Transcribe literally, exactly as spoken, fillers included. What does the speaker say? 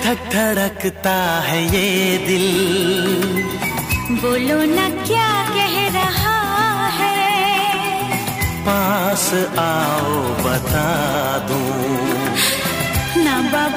धक धड़कता है ये दिल, बोलो ना क्या कह रहा है, पास आओ बता दूं ना बाबा।